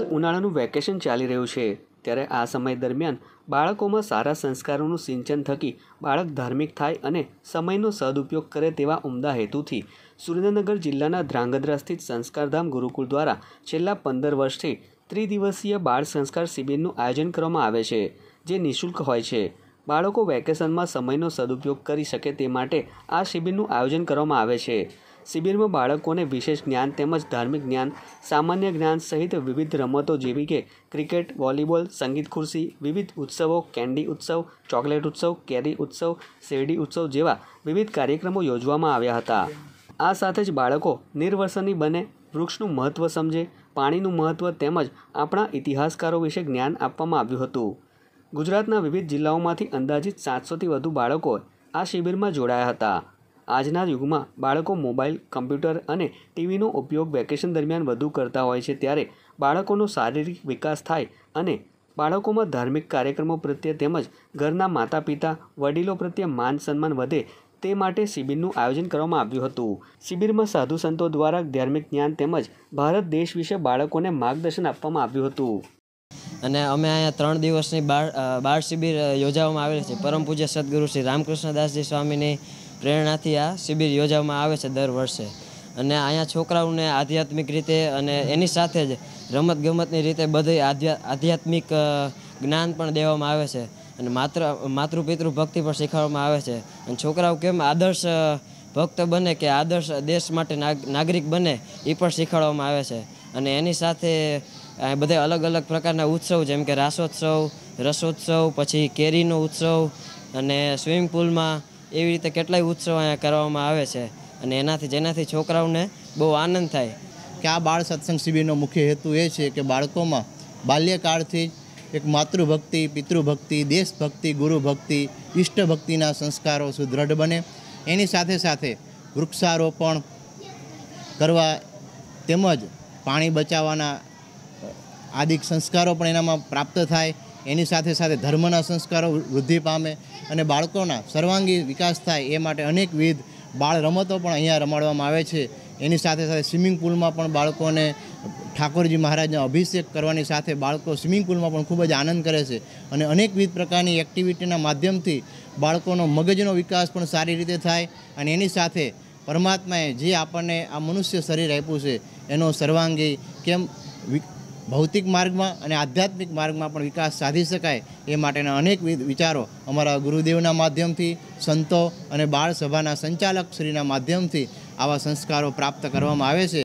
હાલ ઉનાળાનું વેકેશન ચાલી રહ્યું છે ત્યારે આ સમય દરમિયાન બાળકોમાં સારા સંસ્કારોનું સિંચન થકી બાળક ધાર્મિક થાય અને સમયનો સદુપયોગ કરે તેવા ઉમદા હેતુથી સુરેન્દ્રનગર જિલ્લાના ધ્રાંગધ્રા સ્થિત સંસ્કારધામ ગુરુકુળ દ્વારા છેલ્લા 15 વર્ષથી ત્રિદિવસીય બાળ સંસ્કાર શિબિરનું આયોજન કરવામાં આવે છે, જે નિઃશુલ્ક હોય છે। બાળકો વેકેશનમાં સમયનો સદુપયોગ કરી શકે તે માટે આ શિબિરનું આયોજન કરવામાં આવે છે। શિબિરમાં બાળકોને વિશેષ જ્ઞાન તેમજ ધાર્મિક જ્ઞાન, સામાન્ય જ્ઞાન સહિત વિવિધ રમતો જેવી કે ક્રિકેટ, વોલીબોલ, સંગીત ખુરશી, વિવિધ ઉત્સવો, કેન્ડી ઉત્સવ, ચોકલેટ ઉત્સવ, કેરી ઉત્સવ, શેરડી ઉત્સવ જેવા વિવિધ કાર્યક્રમો યોજવામાં આવ્યા હતા। આ સાથે જ બાળકો નિર્વસની બને, વૃક્ષનું મહત્ત્વ સમજે, પાણીનું મહત્ત્વ તેમજ આપણા ઇતિહાસકારો વિશે જ્ઞાન આપવામાં આવ્યું હતું। ગુજરાતના વિવિધ જિલ્લાઓમાંથી અંદાજિત 700થી વધુ બાળકો આ શિબિરમાં જોડાયા હતા। આજના યુગમાં બાળકો મોબાઈલ, કમ્પ્યુટર અને ટીવીનો ઉપયોગ વેકેશન દરમિયાન વધુ કરતા હોય છે, ત્યારે બાળકોનો શારીરિક વિકાસ થાય અને બાળકોમાં ધાર્મિક કાર્યક્રમો પ્રત્યે તેમજ ઘરના માતા પિતા, વડીલો પ્રત્યે માન સન્માન વધે તે માટે શિબિરનું આયોજન કરવામાં આવ્યું હતું। શિબિરમાં સાધુ સંતો દ્વારા ધાર્મિક જ્ઞાન તેમજ ભારત દેશ વિશે બાળકોને માર્ગદર્શન આપવામાં આવ્યું હતું। અને અમે અહીંયા 3 દિવસની બાળ શિબિર યોજવામાં આવેલી છે। પરમ પૂજ્ય સદગુરુ શ્રી રામકૃષ્ણદાસજી સ્વામીની પ્રેરણાથી આ શિબિર યોજવામાં આવે છે દર વર્ષે। અને અહીંયા છોકરાઓને આધ્યાત્મિક રીતે અને એની સાથે જ રમતગમતની રીતે બધી આધ્યાત્મિક જ્ઞાન પણ દેવામાં આવે છે અને માતૃપિતૃ ભક્તિ પણ શીખવવામાં આવે છે। અને છોકરાઓ કેમ આદર્શ ભક્ત બને કે આદર્શ દેશ માટે નાગરિક બને એ પણ શીખવાડવામાં આવે છે। અને એની સાથે બધા અલગ અલગ પ્રકારના ઉત્સવ જેમ કે રાસોત્સવ, રસોત્સવ, પછી કેરીનો ઉત્સવ અને સ્વિમિંગ પુલમાં એવી રીતે કેટલાય ઉત્સવ અહીંયા કરવામાં આવે છે અને જેનાથી છોકરાઓને બહુ આનંદ થાય। કે આ બાળ સત્સંગ શિબિરનો મુખ્ય હેતુ એ છે કે બાળકોમાં બાલ્યકાળથી જ એક માતૃભક્તિ, પિતૃભક્તિ, દેશભક્તિ, ગુરુભક્તિ, ઈષ્ટભક્તિના સંસ્કારો સુદૃઢ બને। એની સાથે સાથે વૃક્ષારોપણ કરવા તેમજ પાણી બચાવવાના આદિક સંસ્કારો પણ એનામાં પ્રાપ્ત થાય। એની સાથે સાથે ધર્મના સંસ્કારો વૃદ્ધિ પામે અને બાળકોના સર્વાંગી વિકાસ થાય એ માટે અનેકવિધ બાળ રમતો પણ અહીંયા રમાડવામાં આવે છે। એની સાથે સાથે સ્વિમિંગ પુલમાં પણ બાળકોને ઠાકોરજી મહારાજનો અભિષેક કરવાની સાથે બાળકો સ્વિમિંગ પુલમાં પણ ખૂબ જ આનંદ કરે છે અને અનેકવિધ પ્રકારની એક્ટિવિટીના માધ્યમથી બાળકોનો મગજનો વિકાસ પણ સારી રીતે થાય અને એની સાથે પરમાત્માએ જે આપણને આ મનુષ્ય શરીર આપ્યું છે એનો સર્વાંગી કેમ ભૌતિક માર્ગમાં અને આધ્યાત્મિક માર્ગમાં પણ વિકાસ સાધી શકાય એ માટેના અનેકવિધ વિચારો અમારા ગુરુદેવના માધ્યમથી, સંતો અને બાળ સભાના સંચાલક શ્રીના માધ્યમથી આવા સંસ્કારો પ્રાપ્ત કરવામાં આવે છે।